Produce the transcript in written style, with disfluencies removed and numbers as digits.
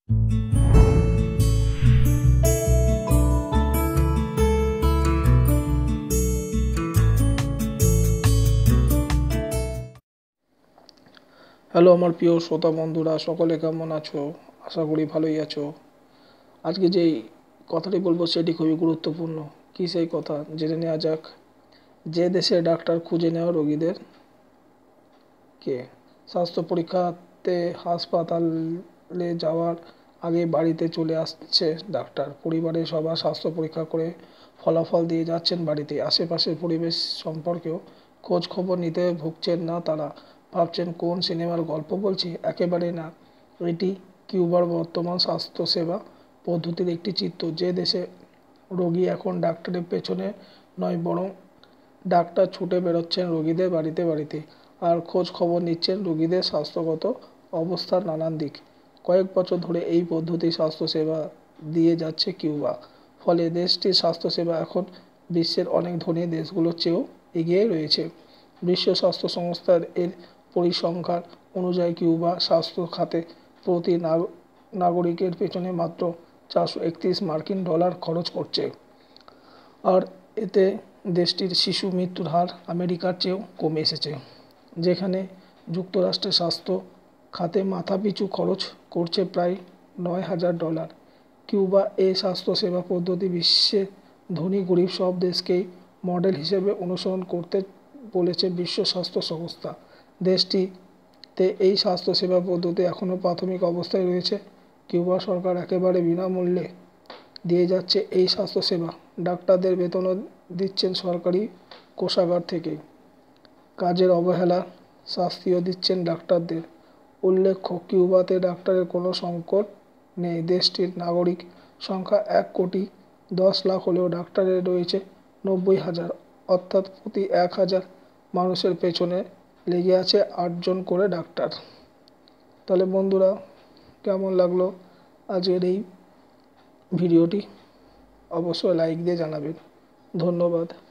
Hello আমার প্রিয় শ্রোতা বন্ধুরা, সকলে কেমন আছো? আশা করি ভালোই আছো। আজকে যেই কথাটি বলবো সেটি খুবই গুরুত্বপূর্ণ। কি সেই কথা জেনে নেওয়া যাক। যে দেশে ডাক্তার খুঁজে নেওয়া রোগীদের কে স্বাস্থ্য পরীক্ষাতে হাসপাতালে যাওয়ার আগে বাড়িতে চলে আসছে ডাক্তার। পরিবারের সবার স্বাস্থ্য পরীক্ষা করে ফলাফল দিয়ে যাচ্ছেন বাড়িতে। আশেপাশের পরিবেশ সম্পর্কেও খোঁজ খবর নিতে ভুগছেন না তারা। ভাবছেন কোন সিনেমার গল্প বলছি? একেবারে না, এটি কিউবার বর্তমান স্বাস্থ্যসেবা পদ্ধতির একটি চিত্র। যে দেশে রোগী এখন ডাক্তারের পেছনে নয়, বরং ডাক্তার ছুটে বেরোচ্ছেন রোগীদের বাড়িতে বাড়িতে আর খোঁজ খবর নিচ্ছেন রোগীদের স্বাস্থ্যগত অবস্থার নানান দিক। কয়েক বছর ধরে এই পদ্ধতি স্বাস্থ্যসেবা দিয়ে যাচ্ছে কিউবা। ফলে দেশটির স্বাস্থ্যসেবা এখন বিশ্বের অনেক ধনী দেশগুলোর চেয়েও এগিয়ে রয়েছে। বিশ্ব স্বাস্থ্য সংস্থার এর পরিসংখ্যান অনুযায়ী কিউবা স্বাস্থ্য খাতে প্রতি নাগরিকের পেছনে মাত্র $431 খরচ করছে। আর এতে দেশটির শিশু মৃত্যুর হার আমেরিকার চেয়েও কমে এসেছে, যেখানে যুক্তরাষ্ট্রের স্বাস্থ্য খাতে মাথাপিছু খরচ করছে প্রায় $9,000। কিউবা এই স্বাস্থ্যসেবা পদ্ধতি বিশ্বের ধনী গরিব সব দেশকেই মডেল হিসেবে অনুসরণ করতে বলেছে বিশ্ব স্বাস্থ্য সংস্থা। দেশটিতে এই স্বাস্থ্যসেবা পদ্ধতি এখনও প্রাথমিক অবস্থায় রয়েছে। কিউবা সরকার একেবারে বিনামূল্যে দিয়ে যাচ্ছে এই স্বাস্থ্যসেবা। ডাক্তারদের বেতনও দিচ্ছেন সরকারি কোষাগার থেকে। কাজের অবহেলা শাস্তিও দিচ্ছেন ডাক্তারদের। উল্লেখ্য, কিউবাতে ডাক্তারের কোনো সংকট নেই। দেশটির নাগরিক সংখ্যা 1,10,00,000 হলেও ডাক্তারের রয়েছে 90,000, অর্থাৎ প্রতি 1,000 মানুষের পেছনে লেগে আছে 8 জন করে ডাক্তার। তাহলে বন্ধুরা, কেমন লাগলো আজকের এই ভিডিওটি? অবশ্যই লাইক দিয়ে জানাবেন। ধন্যবাদ।